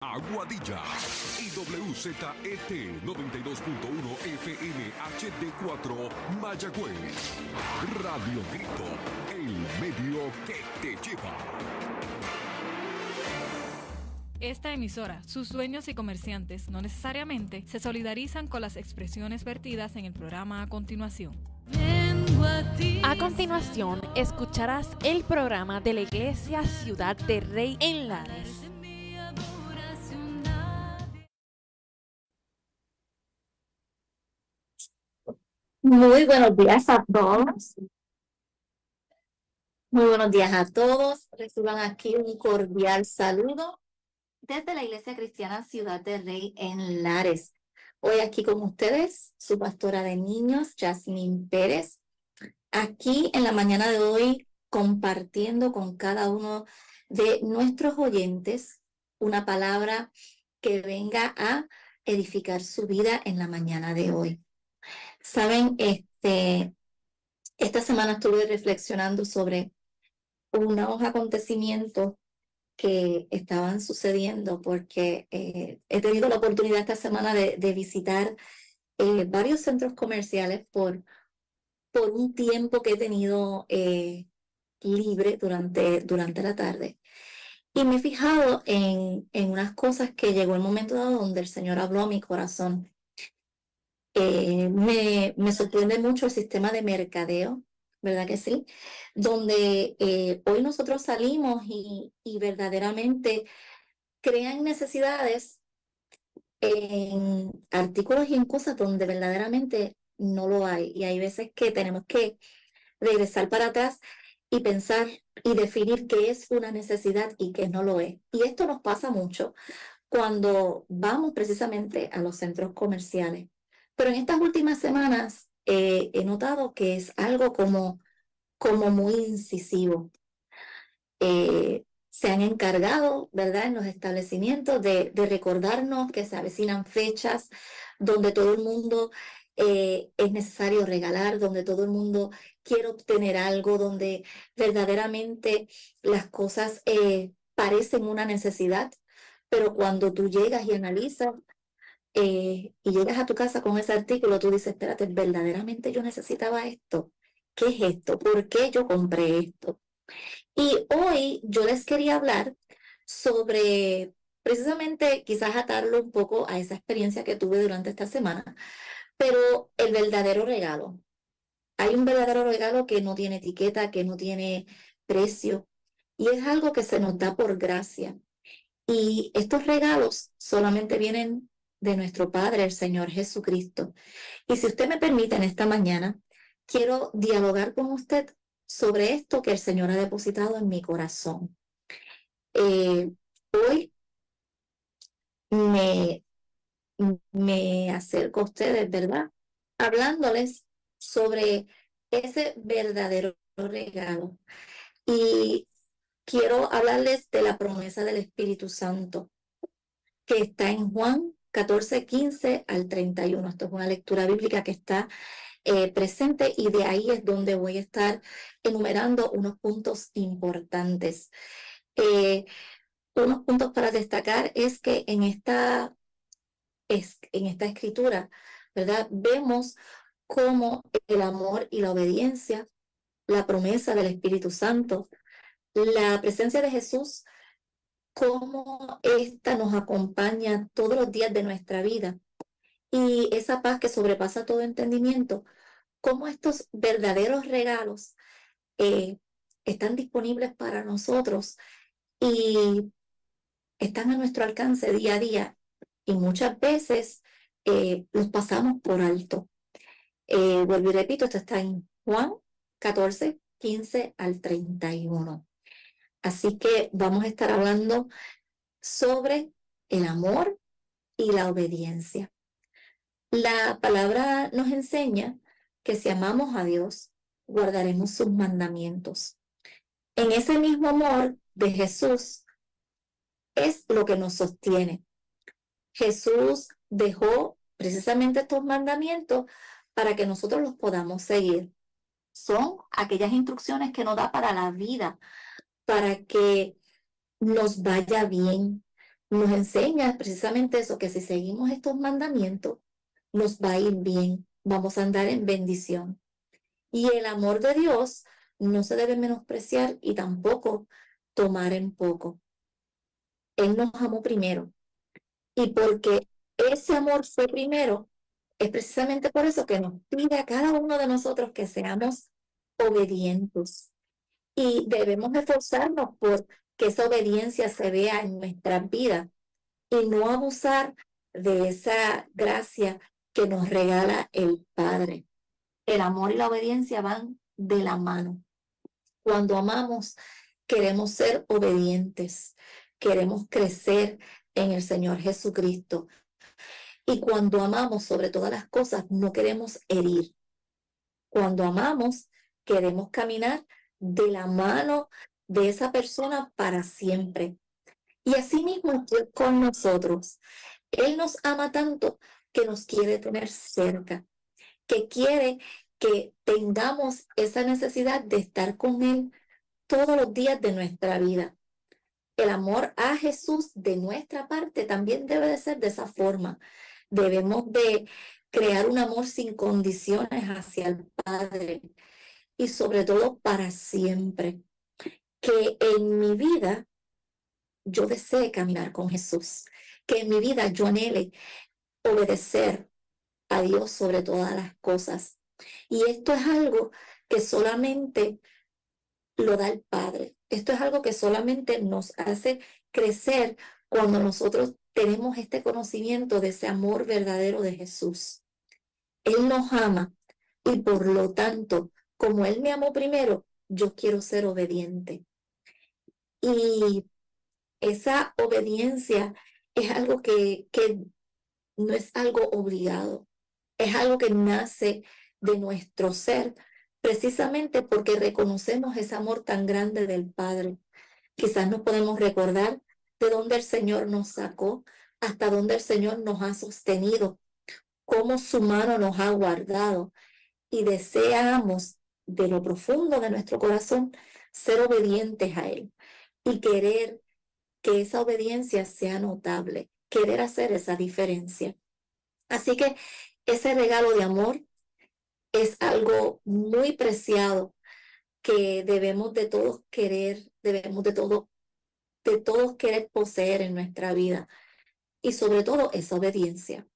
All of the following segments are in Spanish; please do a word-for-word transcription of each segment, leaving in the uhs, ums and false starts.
Aguadilla y W Z E T noventa y dos punto uno F M H D cuatro Mayagüez. Radio Grito, el medio que te lleva. Esta emisora, sus dueños y comerciantes no necesariamente se solidarizan con las expresiones vertidas en el programa a continuación. A continuación, escucharás el programa de la Iglesia Ciudad de Rey en Lares. Muy buenos días a todos. Muy buenos días a todos. Reciban aquí un cordial saludo desde la Iglesia Cristiana Ciudad de Rey en Lares. Hoy aquí con ustedes, su pastora de niños, Jasmine Pérez. Aquí en la mañana de hoy, compartiendo con cada uno de nuestros oyentes una palabra que venga a edificar su vida en la mañana de hoy. Saben, este, esta semana estuve reflexionando sobre unos acontecimientos que estaban sucediendo porque eh, he tenido la oportunidad esta semana de, de visitar eh, varios centros comerciales por, por un tiempo que he tenido eh, libre durante, durante la tarde. Y me he fijado en, en unas cosas que llegó el momento dado donde el Señor habló a mi corazón. Eh, me, me sorprende mucho el sistema de mercadeo, ¿verdad que sí? Donde eh, hoy nosotros salimos y, y verdaderamente crean necesidades en artículos y en cosas donde verdaderamente no lo hay. Y hay veces que tenemos que regresar para atrás y pensar y definir qué es una necesidad y qué no lo es. Y esto nos pasa mucho cuando vamos precisamente a los centros comerciales. Pero en estas últimas semanas eh, he notado que es algo como, como muy incisivo. Eh, se han encargado, ¿verdad?, en los establecimientos de, de recordarnos que se avecinan fechas donde todo el mundo eh, es necesario regalar, donde todo el mundo quiere obtener algo, donde verdaderamente las cosas eh, parecen una necesidad, pero cuando tú llegas y analizas, Eh, y llegas a tu casa con ese artículo, tú dices, espérate, ¿verdaderamente yo necesitaba esto? ¿Qué es esto? ¿Por qué yo compré esto? Y hoy yo les quería hablar sobre, precisamente, quizás atarlo un poco a esa experiencia que tuve durante esta semana, pero el verdadero regalo. Hay un verdadero regalo que no tiene etiqueta, que no tiene precio, y es algo que se nos da por gracia. Y estos regalos solamente vienen de nuestro Padre, el Señor Jesucristo. Y si usted me permite en esta mañana, quiero dialogar con usted sobre esto que el Señor ha depositado en mi corazón. Eh, hoy me, me acerco a ustedes, ¿verdad?, hablándoles sobre ese verdadero regalo. Y quiero hablarles de la promesa del Espíritu Santo, que está en Juan catorce, quince al treinta y uno. Esto es una lectura bíblica que está eh, presente y de ahí es donde voy a estar enumerando unos puntos importantes. Eh, unos puntos para destacar es que en esta, es, en esta escritura, ¿verdad?, vemos cómo el amor y la obediencia, la promesa del Espíritu Santo, la presencia de Jesús, cómo esta nos acompaña todos los días de nuestra vida y esa paz que sobrepasa todo entendimiento, cómo estos verdaderos regalos eh, están disponibles para nosotros y están a nuestro alcance día a día y muchas veces eh, los pasamos por alto. Eh, vuelvo y repito, esto está en Juan catorce, quince al treinta y uno. Así que vamos a estar hablando sobre el amor y la obediencia. La palabra nos enseña que si amamos a Dios, guardaremos sus mandamientos. En ese mismo amor de Jesús es lo que nos sostiene. Jesús dejó precisamente estos mandamientos para que nosotros los podamos seguir. Son aquellas instrucciones que nos da para la vida, para que nos vaya bien, nos enseña precisamente eso, que si seguimos estos mandamientos, nos va a ir bien, vamos a andar en bendición. Y el amor de Dios no se debe menospreciar y tampoco tomar en poco. Él nos amó primero. Y porque ese amor fue primero, es precisamente por eso que nos pide a cada uno de nosotros que seamos obedientes. Y debemos esforzarnos por que esa obediencia se vea en nuestras vidas y no abusar de esa gracia que nos regala el Padre. El amor y la obediencia van de la mano. Cuando amamos, queremos ser obedientes, queremos crecer en el Señor Jesucristo. Y cuando amamos, sobre todas las cosas, no queremos herir. Cuando amamos, queremos caminar de la mano de esa persona para siempre. Y así mismo es con nosotros. Él nos ama tanto que nos quiere tener cerca, que quiere que tengamos esa necesidad de estar con Él todos los días de nuestra vida. El amor a Jesús de nuestra parte también debe de ser de esa forma. Debemos de crear un amor sin condiciones hacia el Padre y sobre todo para siempre. Que en mi vida yo desee caminar con Jesús, que en mi vida yo anhele obedecer a Dios sobre todas las cosas. Y esto es algo que solamente lo da el Padre. Esto es algo que solamente nos hace crecer cuando nosotros tenemos este conocimiento de ese amor verdadero de Jesús. Él nos ama y por lo tanto, como Él me amó primero, yo quiero ser obediente. Y esa obediencia es algo que, que no es algo obligado, es algo que nace de nuestro ser, precisamente porque reconocemos ese amor tan grande del Padre. Quizás no podemos recordar de dónde el Señor nos sacó, hasta dónde el Señor nos ha sostenido, cómo su mano nos ha guardado, y deseamos de lo profundo de nuestro corazón ser obedientes a Él y querer que esa obediencia sea notable, querer hacer esa diferencia. Así que ese regalo de amor es algo muy preciado que debemos de todos querer, debemos de todo, de todos querer poseer en nuestra vida, y sobre todo esa obediencia.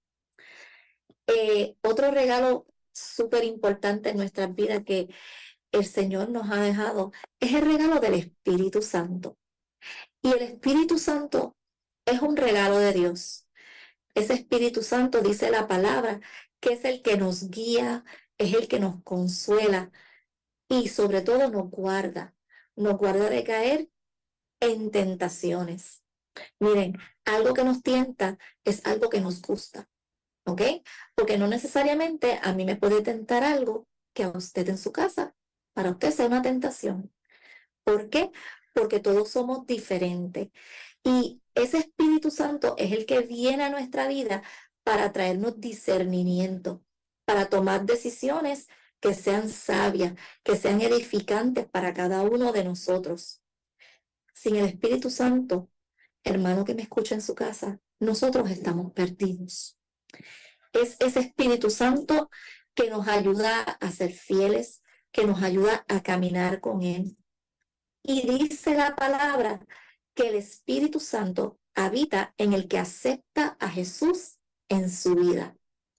Eh, otro regalo súper importante en nuestras vidas que el Señor nos ha dejado es el regalo del Espíritu Santo. Y el Espíritu Santo es un regalo de Dios. Ese Espíritu Santo, dice la palabra, que es el que nos guía, es el que nos consuela y sobre todo nos guarda, nos guarda de caer en tentaciones. Miren, algo que nos tienta es algo que nos gusta, ¿ok? Porque no necesariamente a mí me puede tentar algo que a usted en su casa, para usted sea una tentación. ¿Por qué? Porque todos somos diferentes. Y ese Espíritu Santo es el que viene a nuestra vida para traernos discernimiento, para tomar decisiones que sean sabias, que sean edificantes para cada uno de nosotros. Sin el Espíritu Santo, hermano que me escucha en su casa, nosotros estamos perdidos. Es ese Espíritu Santo que nos ayuda a ser fieles, que nos ayuda a caminar con Él. Y dice la palabra que el Espíritu Santo habita en el que acepta a Jesús en su vida.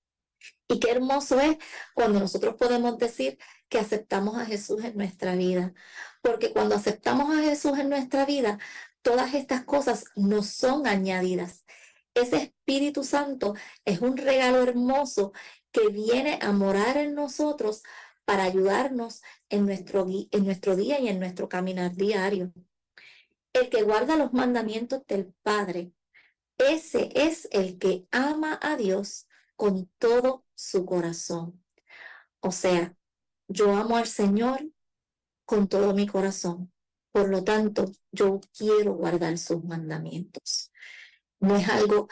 Y qué hermoso es cuando nosotros podemos decir que aceptamos a Jesús en nuestra vida. Porque cuando aceptamos a Jesús en nuestra vida, todas estas cosas nos son añadidas. Ese Espíritu Santo es un regalo hermoso que viene a morar en nosotros para ayudarnos en nuestro, en nuestro día y en nuestro caminar diario. El que guarda los mandamientos del Padre, ese es el que ama a Dios con todo su corazón. O sea, yo amo al Señor con todo mi corazón. Por lo tanto, yo quiero guardar sus mandamientos. No es algo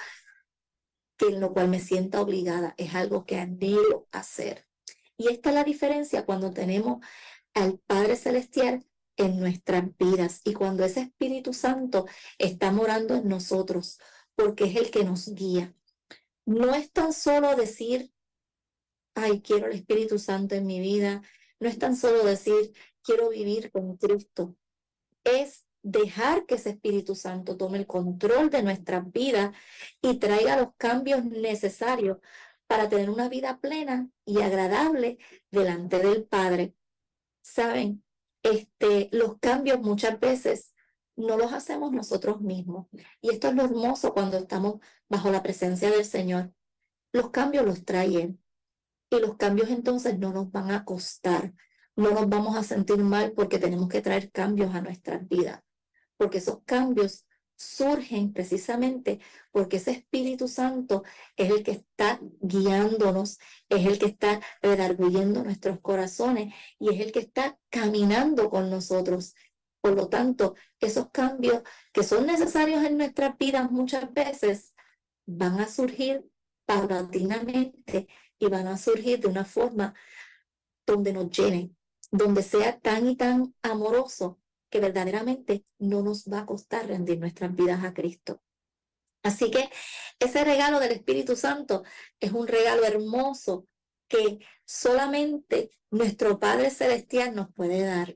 que en lo cual me sienta obligada, es algo que anhelo hacer. Y esta es la diferencia cuando tenemos al Padre Celestial en nuestras vidas y cuando ese Espíritu Santo está morando en nosotros. porque es el que nos guía. No es tan solo decir, ay, quiero el Espíritu Santo en mi vida. No es tan solo decir, quiero vivir con Cristo. Es dejar que ese Espíritu Santo tome el control de nuestras vidas y traiga los cambios necesarios para tener una vida plena y agradable delante del Padre. Saben, este, los cambios muchas veces no los hacemos nosotros mismos. Y esto es lo hermoso cuando estamos bajo la presencia del Señor. Los cambios los trae Él. Y los cambios entonces no nos van a costar. No nos vamos a sentir mal porque tenemos que traer cambios a nuestras vidas. Porque esos cambios surgen precisamente porque ese Espíritu Santo es el que está guiándonos, es el que está redarguyendo nuestros corazones y es el que está caminando con nosotros. Por lo tanto, esos cambios que son necesarios en nuestras vidas muchas veces van a surgir paulatinamente y van a surgir de una forma donde nos llenen, donde sea tan y tan amoroso que verdaderamente no nos va a costar rendir nuestras vidas a Cristo. Así que ese regalo del Espíritu Santo es un regalo hermoso que solamente nuestro Padre Celestial nos puede dar.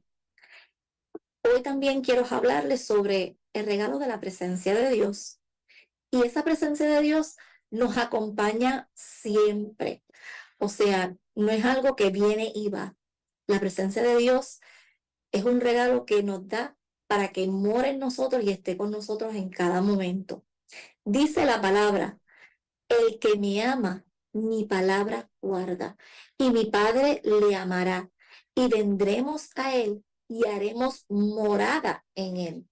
Hoy también quiero hablarles sobre el regalo de la presencia de Dios. Y esa presencia de Dios nos acompaña siempre. O sea, no es algo que viene y va. La presencia de Dios es un regalo que nos da para que more en nosotros y esté con nosotros en cada momento. Dice la palabra, el que me ama, mi palabra guarda, y mi Padre le amará, y vendremos a él y haremos morada en él.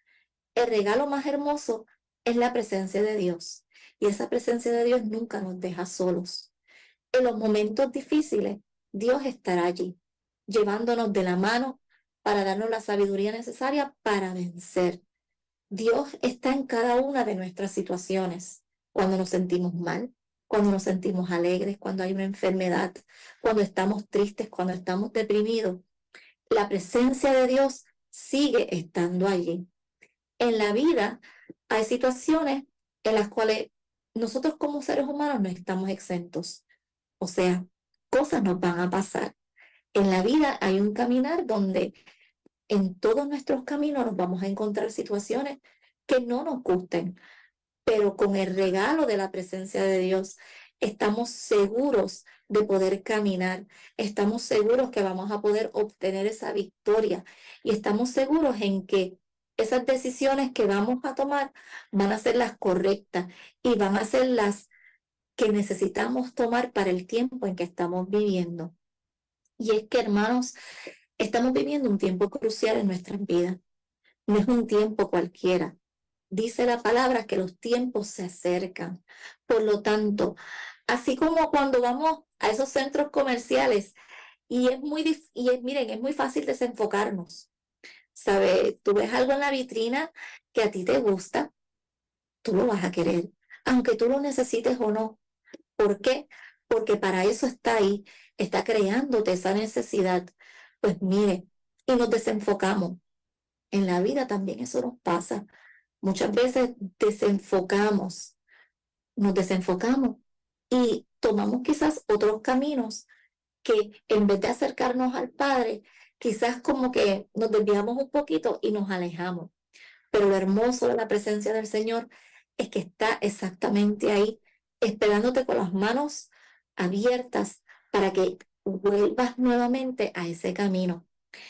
El regalo más hermoso es la presencia de Dios, y esa presencia de Dios nunca nos deja solos. En los momentos difíciles, Dios estará allí, llevándonos de la mano para darnos la sabiduría necesaria para vencer. Dios está en cada una de nuestras situaciones, cuando nos sentimos mal, cuando nos sentimos alegres, cuando hay una enfermedad, cuando estamos tristes, cuando estamos deprimidos. La presencia de Dios sigue estando allí. En la vida hay situaciones en las cuales nosotros como seres humanos no estamos exentos. O sea, cosas nos van a pasar. En la vida hay un caminar donde en todos nuestros caminos nos vamos a encontrar situaciones que no nos gusten, pero con el regalo de la presencia de Dios estamos seguros de poder caminar, estamos seguros que vamos a poder obtener esa victoria y estamos seguros en que esas decisiones que vamos a tomar van a ser las correctas y van a ser las que necesitamos tomar para el tiempo en que estamos viviendo. Y es que, hermanos, estamos viviendo un tiempo crucial en nuestras vidas. No es un tiempo cualquiera. Dice la palabra que los tiempos se acercan. Por lo tanto, así como cuando vamos a esos centros comerciales y es muy, dif- y es, miren, es muy fácil desenfocarnos. ¿Sabes? Tú ves algo en la vitrina que a ti te gusta, tú lo vas a querer, aunque tú lo necesites o no. ¿Por qué? Porque para eso está ahí, está creándote esa necesidad. Pues mire, y nos desenfocamos. En la vida también eso nos pasa. Muchas veces desenfocamos, nos desenfocamos y tomamos quizás otros caminos que en vez de acercarnos al Padre, quizás como que nos desviamos un poquito y nos alejamos. Pero lo hermoso de la presencia del Señor es que está exactamente ahí, esperándote con las manos abiertas para que vuelvas nuevamente a ese camino.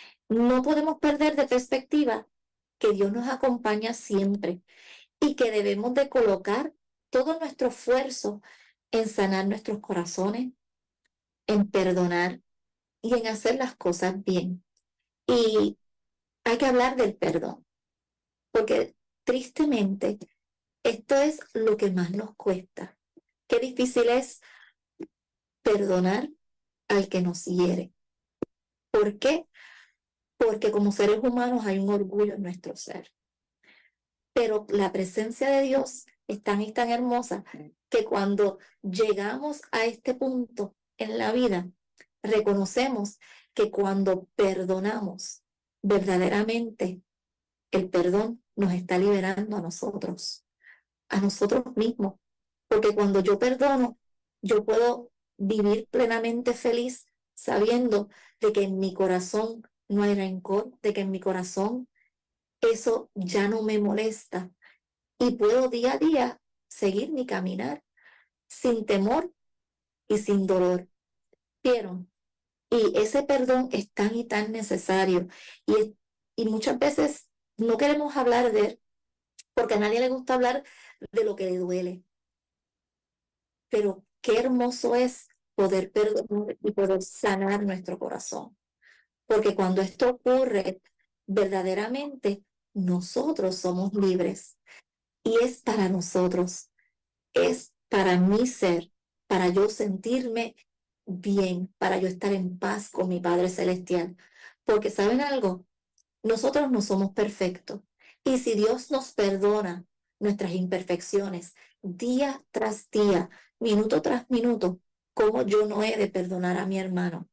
No podemos perder de perspectiva que Dios nos acompaña siempre y que debemos de colocar todo nuestro esfuerzo en sanar nuestros corazones, en perdonar y en hacer las cosas bien. Y hay que hablar del perdón, porque tristemente esto es lo que más nos cuesta. Qué difícil es perdonar al que nos hiere. ¿Por qué? Porque como seres humanos hay un orgullo en nuestro ser. Pero la presencia de Dios es tan y tan hermosa que cuando llegamos a este punto en la vida, reconocemos que cuando perdonamos, verdaderamente el perdón nos está liberando a nosotros. a nosotros mismos, porque cuando yo perdono, yo puedo vivir plenamente feliz sabiendo de que en mi corazón no hay rencor, de que en mi corazón eso ya no me molesta y puedo día a día seguir mi caminar sin temor y sin dolor. ¿Vieron? Y ese perdón es tan y tan necesario. Y, y muchas veces no queremos hablar de él, porque a nadie le gusta hablar de lo que le duele. Pero qué hermoso es poder perdonar y poder sanar nuestro corazón. Porque cuando esto ocurre, verdaderamente nosotros somos libres. Y es para nosotros, es para mi ser, para yo sentirme bien, para yo estar en paz con mi Padre Celestial. Porque ¿saben algo? Nosotros no somos perfectos. Y si Dios nos perdona nuestras imperfecciones día tras día, minuto tras minuto, ¿cómo yo no he de perdonar a mi hermano?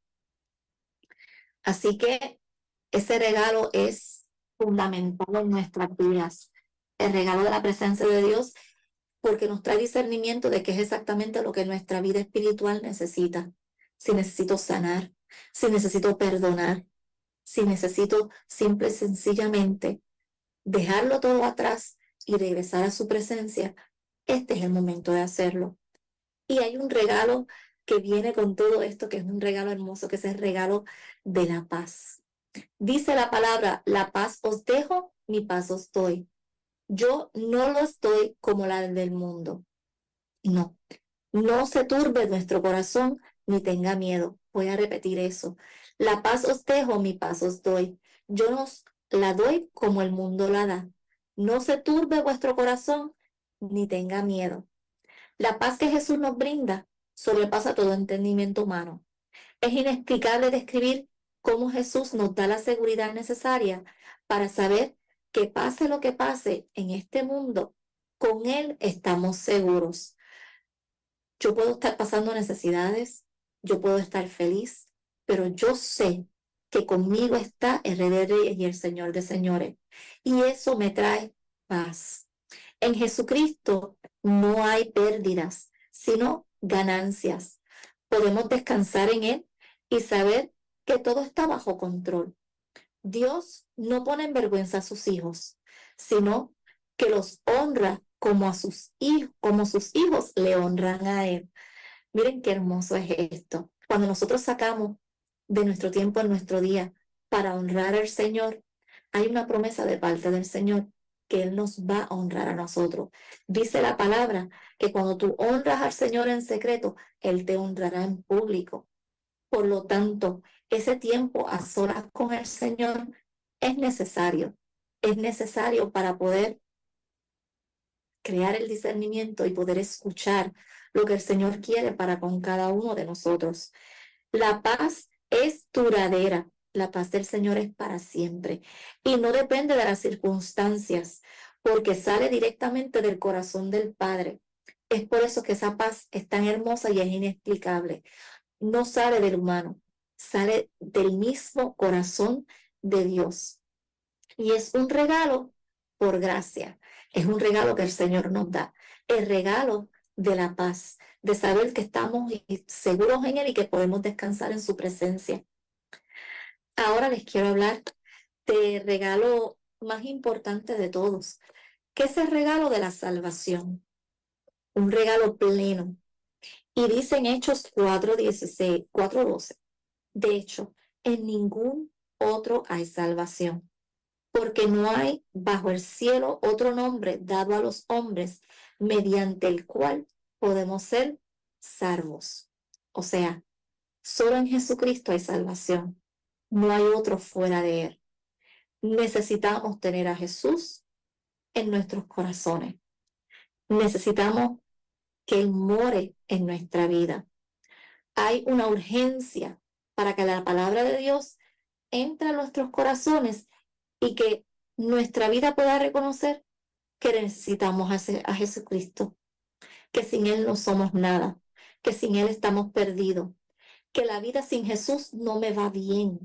Así que ese regalo es fundamental en nuestras vidas. El regalo de la presencia de Dios, porque nos trae discernimiento de qué es exactamente lo que nuestra vida espiritual necesita. Si necesito sanar, si necesito perdonar, si necesito simple y sencillamente dejarlo todo atrás y regresar a su presencia, este es el momento de hacerlo. Y hay un regalo que viene con todo esto, que es un regalo hermoso, que es el regalo de la paz. Dice la palabra, la paz os dejo, mi paz os doy. Yo no los doy como la del mundo. No, no se turbe nuestro corazón ni tenga miedo. Voy a repetir eso. La paz os dejo, mi paz os doy. Yo no la doy como el mundo la da. No se turbe vuestro corazón ni tenga miedo. La paz que Jesús nos brinda sobrepasa todo entendimiento humano. Es inexplicable describir cómo Jesús nos da la seguridad necesaria para saber que pase lo que pase en este mundo, con Él estamos seguros. Yo puedo estar pasando necesidades, yo puedo estar feliz, pero yo sé que conmigo está el Rey de Reyes y el Señor de Señores. Y eso me trae paz. En Jesucristo no hay pérdidas, sino ganancias. Podemos descansar en Él y saber que todo está bajo control. Dios no pone en vergüenza a sus hijos, sino que los honra como a sus hijos, como sus hijos le honran a Él. Miren qué hermoso es esto. Cuando nosotros sacamos de nuestro tiempo en nuestro día para honrar al Señor, hay una promesa de parte del Señor que Él nos va a honrar a nosotros. Dice la palabra que cuando tú honras al Señor en secreto, Él te honrará en público. Por lo tanto, ese tiempo a solas con el Señor es necesario. Es necesario para poder crear el discernimiento y poder escuchar lo que el Señor quiere para con cada uno de nosotros. La paz es duradera. La paz del Señor es para siempre y no depende de las circunstancias, porque sale directamente del corazón del Padre. Es por eso que esa paz es tan hermosa y es inexplicable. No sale del humano, sale del mismo corazón de Dios. Y es un regalo por gracia. Es un regalo que el Señor nos da. El regalo de la paz, de saber que estamos seguros en Él y que podemos descansar en su presencia. Ahora les quiero hablar del regalo más importante de todos, que es el regalo de la salvación. Un regalo pleno. Y dice en Hechos cuatro dieciséis, cuatro doce, de hecho, en ningún otro hay salvación, porque no hay bajo el cielo otro nombre dado a los hombres mediante el cual podemos ser salvos. O sea, solo en Jesucristo hay salvación. No hay otro fuera de Él. Necesitamos tener a Jesús en nuestros corazones. Necesitamos que Él more en nuestra vida. Hay una urgencia para que la palabra de Dios entre a nuestros corazones y que nuestra vida pueda reconocer que necesitamos a Jesucristo, que sin Él no somos nada, que sin Él estamos perdidos, que la vida sin Jesús no me va bien,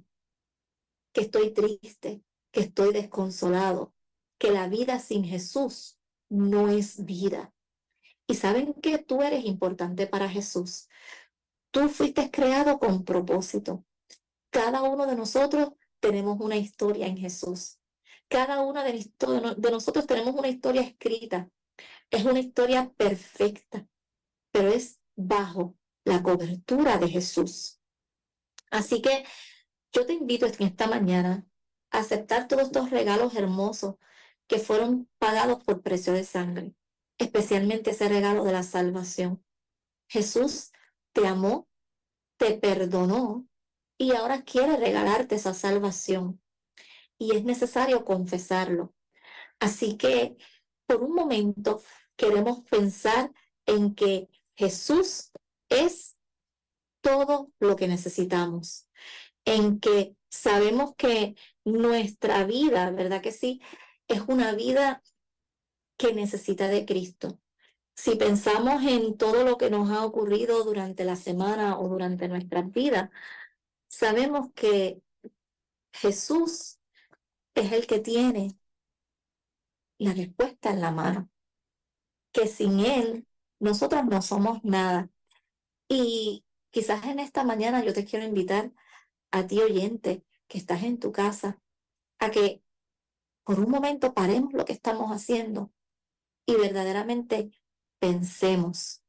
que estoy triste, que estoy desconsolado, que la vida sin Jesús no es vida. Y saben que tú eres importante para Jesús. Tú fuiste creado con propósito. Cada uno de nosotros tenemos una historia en Jesús. Cada uno de, de nosotros tenemos una historia escrita. Es una historia perfecta, pero es bajo la cobertura de Jesús. Así que yo te invito en esta mañana a aceptar todos estos regalos hermosos que fueron pagados por precio de sangre, especialmente ese regalo de la salvación. Jesús te amó, te perdonó y ahora quiere regalarte esa salvación. Y es necesario confesarlo. Así que por un momento queremos pensar en que Jesús es todo lo que necesitamos, en que sabemos que nuestra vida, ¿verdad que sí? Es una vida que necesita de Cristo. Si pensamos en todo lo que nos ha ocurrido durante la semana o durante nuestras vidas, sabemos que Jesús es el que tiene la respuesta en la mano, que sin Él nosotros no somos nada. Y quizás en esta mañana yo te quiero invitar a ti oyente que estás en tu casa a que por un momento paremos lo que estamos haciendo y verdaderamente pensemos: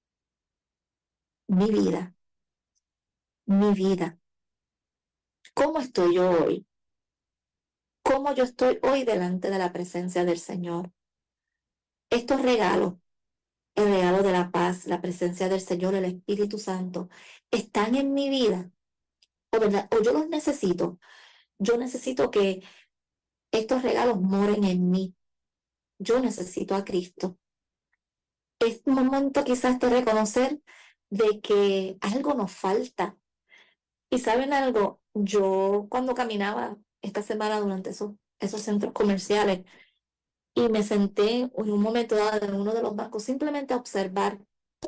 mi vida, mi vida, ¿cómo estoy yo hoy? ¿Cómo yo estoy hoy delante de la presencia del Señor? Estos regalos, el regalo de la paz, la presencia del Señor, el Espíritu Santo, están en mi vida, o, ¿verdad? O yo los necesito. Yo necesito que estos regalos moren en mí. Yo necesito a Cristo. Es un momento quizás de reconocer de que algo nos falta. Y ¿saben algo? Yo cuando caminaba esta semana durante esos, esos centros comerciales y me senté en un momento dado en uno de los bancos simplemente a observar,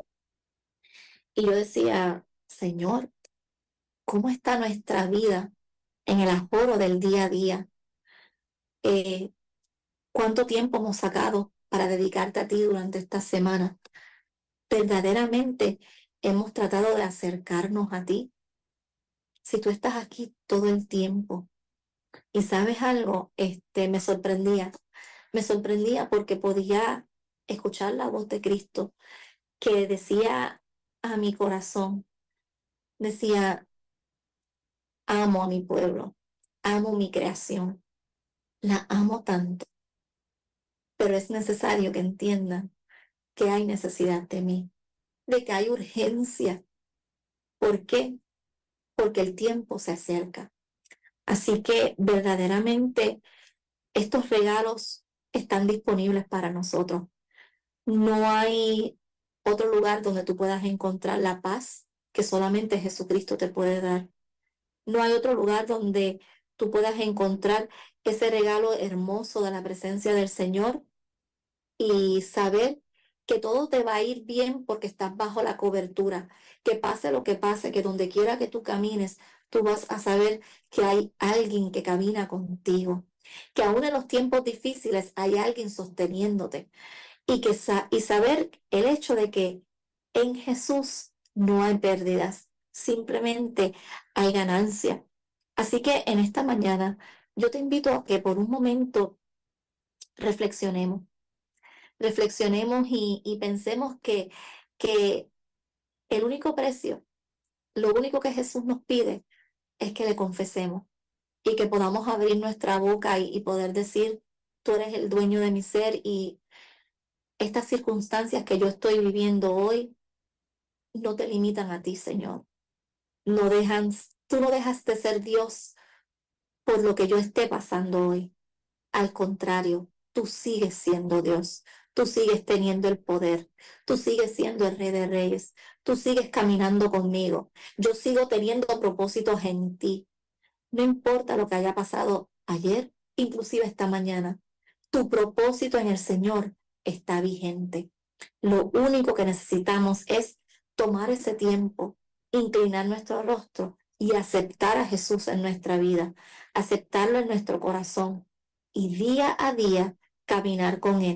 y yo decía: Señor, ¿cómo está nuestra vida en el aforo del día a día? Eh, ¿Cuánto tiempo hemos sacado para dedicarte a ti durante esta semana? ¿Verdaderamente hemos tratado de acercarnos a ti? Si tú estás aquí todo el tiempo, y sabes algo, este, me sorprendía, me sorprendía porque podía escuchar la voz de Cristo que decía a mi corazón, decía: amo a mi pueblo, amo mi creación, la amo tanto, pero es necesario que entiendan que hay necesidad de mí, de que hay urgencia. ¿Por qué? Porque el tiempo se acerca. Así que verdaderamente estos regalos están disponibles para nosotros. No hay otro lugar donde tú puedas encontrar la paz que solamente Jesucristo te puede dar. No hay otro lugar donde tú puedas encontrar ese regalo hermoso de la presencia del Señor y saber que todo te va a ir bien porque estás bajo la cobertura. Que pase lo que pase, que donde quiera que tú camines, tú vas a saber que hay alguien que camina contigo. Que aún en los tiempos difíciles hay alguien sosteniéndote. Y, que sa y saber el hecho de que en Jesús no hay pérdidas, simplemente hay ganancia. Así que en esta mañana yo te invito a que por un momento reflexionemos. Reflexionemos y, y pensemos que, que el único precio, lo único que Jesús nos pide es que le confesemos y que podamos abrir nuestra boca y, y poder decir: tú eres el dueño de mi ser y estas circunstancias que yo estoy viviendo hoy no te limitan a ti, Señor. No dejan, tú no dejas de ser Dios por lo que yo esté pasando hoy. Al contrario, tú sigues siendo Dios. Tú sigues teniendo el poder. Tú sigues siendo el Rey de Reyes. Tú sigues caminando conmigo. Yo sigo teniendo propósitos en ti. No importa lo que haya pasado ayer, inclusive esta mañana. Tu propósito en el Señor está vigente. Lo único que necesitamos es tomar ese tiempo, inclinar nuestro rostro y aceptar a Jesús en nuestra vida, aceptarlo en nuestro corazón y día a día caminar con Él,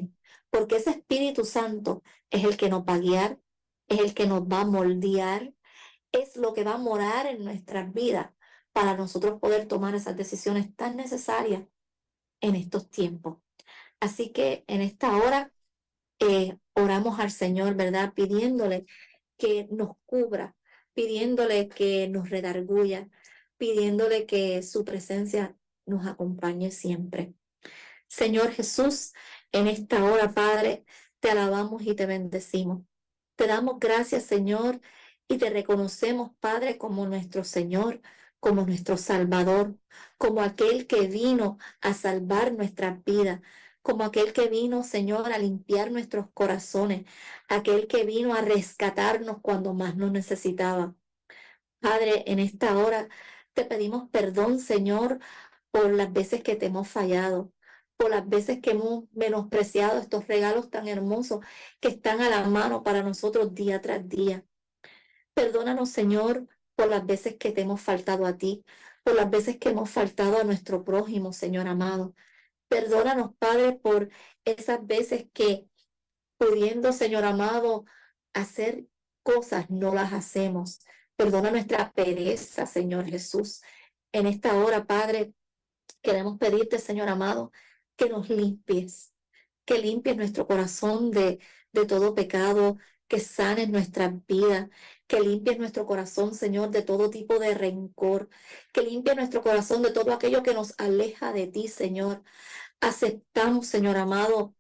porque ese Espíritu Santo es el que nos va a guiar, es el que nos va a moldear, es lo que va a morar en nuestras vidas para nosotros poder tomar esas decisiones tan necesarias en estos tiempos. Así que en esta hora eh, oramos al Señor, ¿verdad? Pidiéndole que nos cubra, pidiéndole que nos redarguya, pidiéndole que su presencia nos acompañe siempre. Señor Jesús, en esta hora, Padre, te alabamos y te bendecimos. Te damos gracias, Señor, y te reconocemos, Padre, como nuestro Señor, como nuestro Salvador, como aquel que vino a salvar nuestras vidas, como aquel que vino, Señor, a limpiar nuestros corazones, aquel que vino a rescatarnos cuando más nos necesitaba. Padre, en esta hora te pedimos perdón, Señor, por las veces que te hemos fallado, por las veces que hemos menospreciado estos regalos tan hermosos que están a la mano para nosotros día tras día. Perdónanos, Señor, por las veces que te hemos faltado a ti, por las veces que hemos faltado a nuestro prójimo, Señor amado. Perdónanos, Padre, por esas veces que, pudiendo, Señor amado, hacer cosas, no las hacemos. Perdona nuestra pereza, Señor Jesús. En esta hora, Padre, queremos pedirte, Señor amado, que nos limpies, que limpies nuestro corazón de, de todo pecado, que sanes nuestras vidas, que limpies nuestro corazón, Señor, de todo tipo de rencor, que limpies nuestro corazón de todo aquello que nos aleja de ti, Señor. Aceptamos, Señor amado,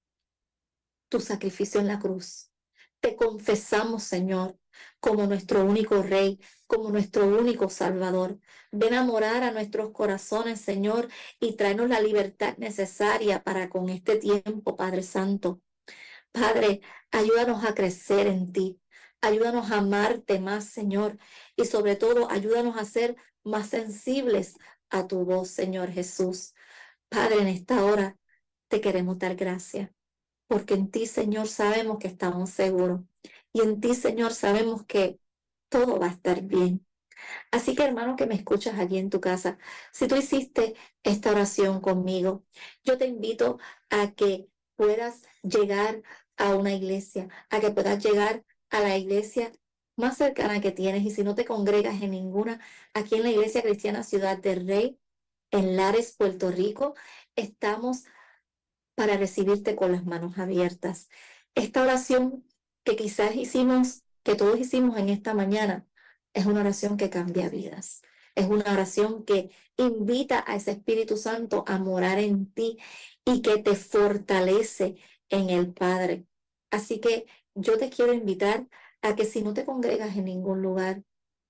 tu sacrificio en la cruz. Te confesamos, Señor, como nuestro único Rey, como nuestro único Salvador. Ven a morar a nuestros corazones, Señor, y tráenos la libertad necesaria para con este tiempo, Padre Santo. Padre, ayúdanos a crecer en ti. Ayúdanos a amarte más, Señor, y sobre todo, ayúdanos a ser más sensibles a tu voz, Señor Jesús. Padre, en esta hora te queremos dar gracias, porque en ti, Señor, sabemos que estamos seguros. Y en ti, Señor, sabemos que todo va a estar bien. Así que, hermano, que me escuchas allí en tu casa, si tú hiciste esta oración conmigo, yo te invito a que puedas llegar a una iglesia, a que puedas llegar a la iglesia más cercana que tienes. Y si no te congregas en ninguna, aquí en la Iglesia Cristiana Ciudad del Rey, en Lares, Puerto Rico, estamos para recibirte con las manos abiertas. Esta oración que quizás hicimos, que todos hicimos en esta mañana, es una oración que cambia vidas. Es una oración que invita a ese Espíritu Santo a morar en ti y que te fortalece en el Padre. Así que yo te quiero invitar a que si no te congregas en ningún lugar,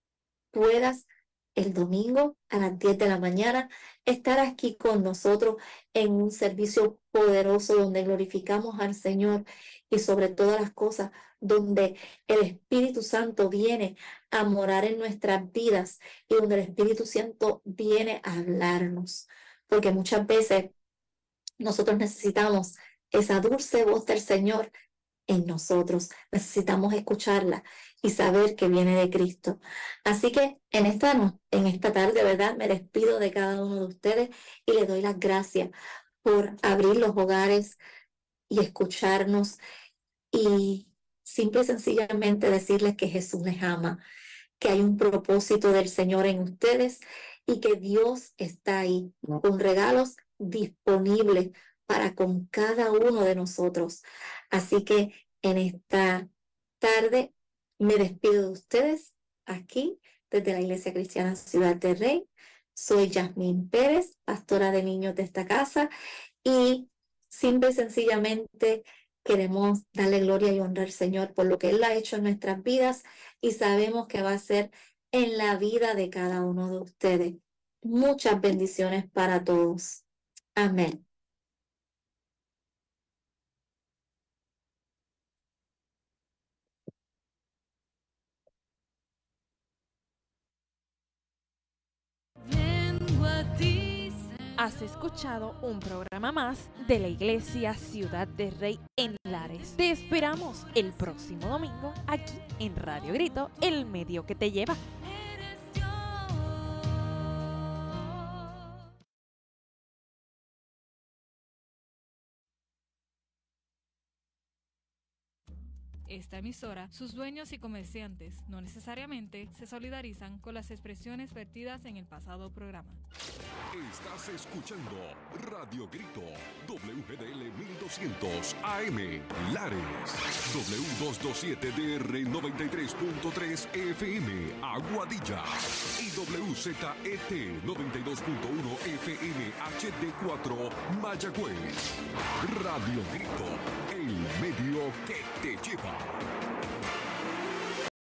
puedas el domingo a las diez de la mañana estar aquí con nosotros en un servicio poderoso donde glorificamos al Señor y sobre todas las cosas donde el Espíritu Santo viene a morar en nuestras vidas y donde el Espíritu Santo viene a hablarnos, porque muchas veces nosotros necesitamos esa dulce voz del Señor en nosotros. Necesitamos escucharla y saber que viene de Cristo. Así que en esta, no- en esta tarde, ¿verdad? Me despido de cada uno de ustedes y les doy las gracias por abrir los hogares y escucharnos y simple y sencillamente decirles que Jesús les ama, que hay un propósito del Señor en ustedes y que Dios está ahí con regalos disponibles para con cada uno de nosotros. Así que en esta tarde me despido de ustedes aquí desde la Iglesia Cristiana Ciudad del Rey. Soy Yasmín Pérez, pastora de niños de esta casa, y simple y sencillamente queremos darle gloria y honrar al Señor por lo que Él ha hecho en nuestras vidas y sabemos que va a ser en la vida de cada uno de ustedes. Muchas bendiciones para todos. Amén. Has escuchado un programa más de la Iglesia Ciudad de Rey en Lares. Te esperamos el próximo domingo aquí en Radio Grito, el medio que te lleva. esta emisora, sus dueños y comerciantes no necesariamente se solidarizan con las expresiones vertidas en el pasado programa. Estás escuchando Radio Grito, W G D L mil doscientos A M, Lares, W doscientos veintisiete D R noventa y tres punto tres F M, Aguadilla, y W Z E T noventa y dos punto uno F M H D cuatro, Mayagüez. Radio Grito, el medio que te lleva.